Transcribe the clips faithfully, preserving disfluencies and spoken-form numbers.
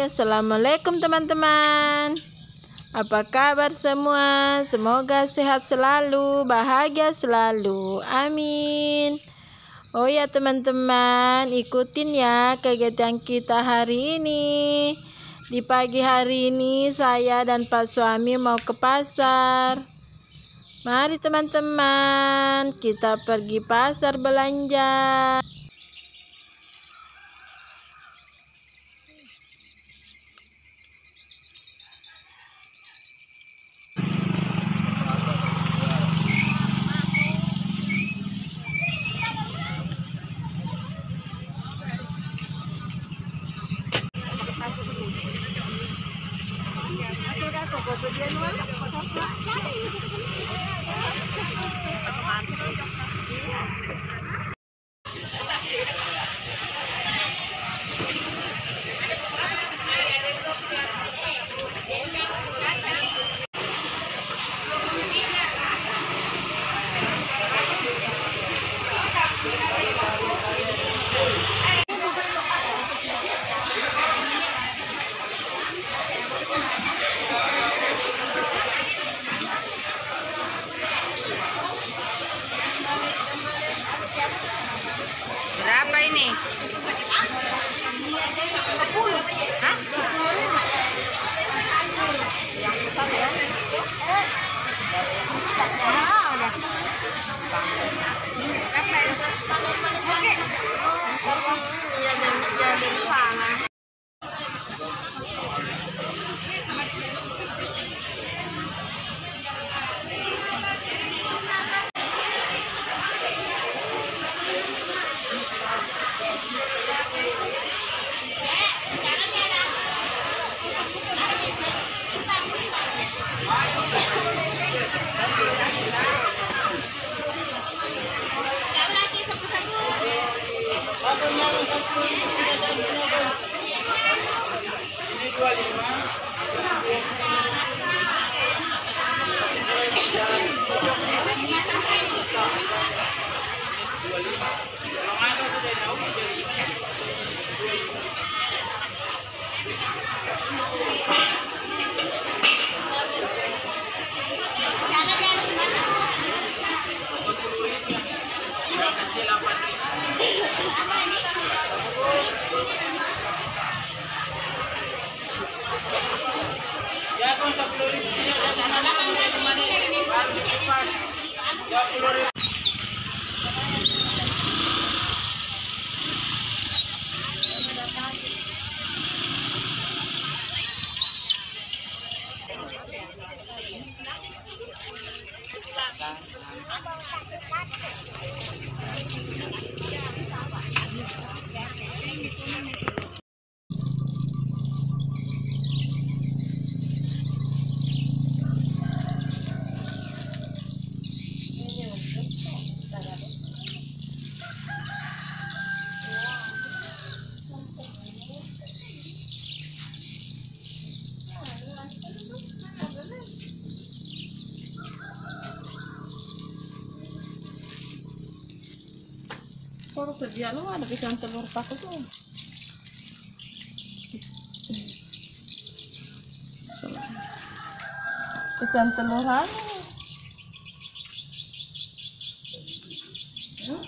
Assalamualaikum teman-teman. Apa kabar semua? Semoga sehat selalu, bahagia selalu. Amin. Oh ya teman-teman, ikutin ya kegiatan kita hari ini. Di pagi hari ini saya dan Pak suami mau ke pasar. Mari teman-teman, kita pergi pasar belanja. Berapa ini? Hah? Yang besar ya? Iya, jadi sana. Ya, con sepuluh ribu ya, sepuluh ribu. Kalau sedia lu ada pisang telur paku tuh. Pisang teluran. Hmm?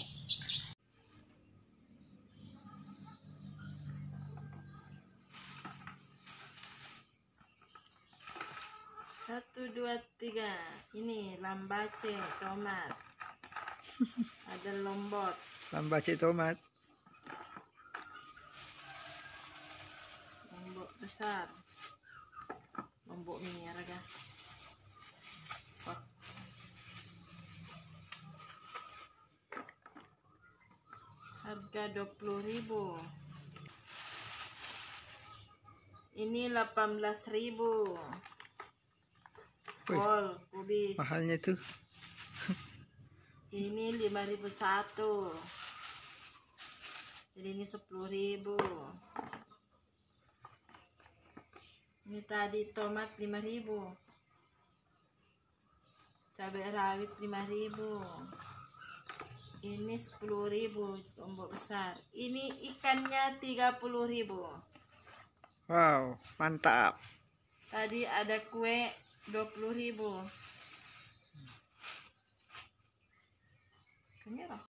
Satu dua tiga. Ini lambace tomat. Ada lombok. Lambace tomat. Lombok besar. Lombok merah harga. Harga dua puluh ribu. Ini delapan belas ribu. Kol kubis. Mahalnya tuh. Ini lima ribu satu. Jadi ini sepuluh ribu. Ini tadi tomat lima ribu. Cabai rawit lima ribu. Ini sepuluh ribu lombok besar. Ini ikannya tiga puluh ribu. Wow, mantap. Tadi ada kue dua puluh ribu. Kenyang.